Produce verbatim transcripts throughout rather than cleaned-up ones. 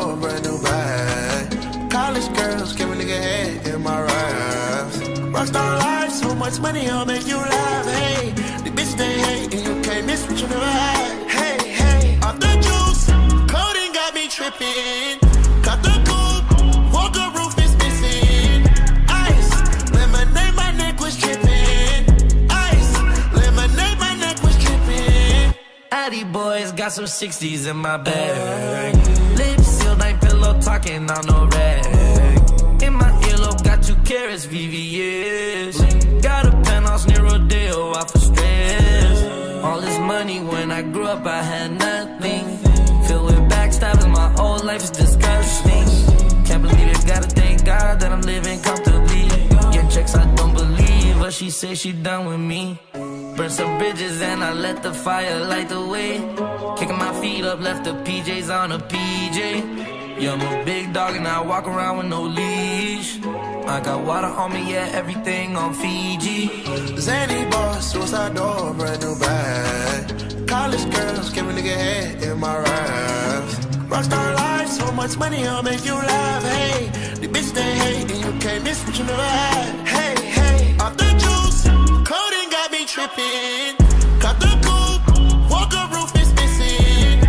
door, brand new bag. College girls give a nigga head in my raps. Rockstar life, so much money, I'll make you laugh. Hey, the bitch they hate, and you can't miss what you never had. Hey, hey, off the juice, coding got me tripping. Got the coupe, walker roof is missing. Ice, lemonade, my neck was dripping. Ice, lemonade, my neck was dripping. Addy boys got some sixties in my bag. Lips sealed, ain't pillow talking on no rag. In my earlobe, got two carats, V V S. Got a penthouse near Rodeo, off of stress. All this money, when I grew up, I had nothing. Filled with backstabbing, my whole life is disgusting. Can't believe it, gotta thank God that I'm living comfortably. Get checks, I don't believe, but she say she done with me. Burn some bridges and I let the fire light the way. Kicking my feet up, left the P Js on a P J. Yeah, I'm a big dog and I walk around with no leash. I got water on me, yeah, everything on Fiji. Zany boss, suicide door, brand new bag. College girls give a nigga head in my raps. Rockstar life, so much money, I'll make you laugh. Hey, the bitch they hate, and you can't miss what you never had. Hey, hey, off the juice, coding got me tripping. Got the coupe, walker roof is missing.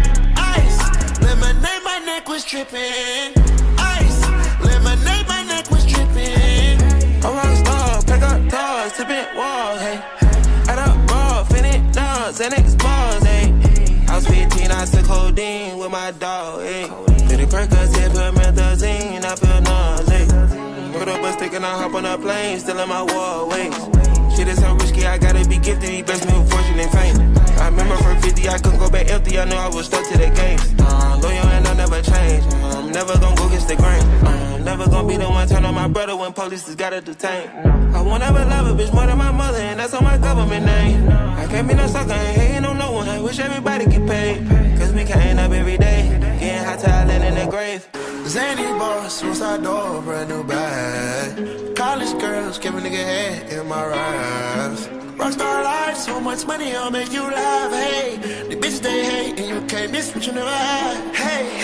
Ice, lemonade, my neck was dripping. Ice, lemonade, my neck was dripping. A rockstar, pack up doors, tipping walls, hey. Add up raw, finish dogs, and expose, hey. I was fifteen, I took codeine with my dog, hey. Did the crackers, hit promethazine, I feel nauseous. Put up a stick and I hop on a plane, still in my wall, wait. Shit is so risky, I gotta be gifted, he blessed me with fortune and fame. I remember from fifty, I couldn't go back empty, I knew I was stuck to the game. Uh, loyal and I'll never change, uh, I'm never gonna go against the grain. Uh, I'm never gonna be the one turn on my brother when police just gotta detain. I won't ever love a bitch more than my mother, and that's on my government name. I can't be no sucker, ain't hating on no one, I wish everybody get paid. Cause we can't up every day, getting hot till I land in the grave. Zany boss, suicide door, brand new bag. College girls give a nigga head in my raps. Rockstar life, so much money, I'll make you laugh. Hey, the bitch they hate, and you can't miss what you never had. Hey,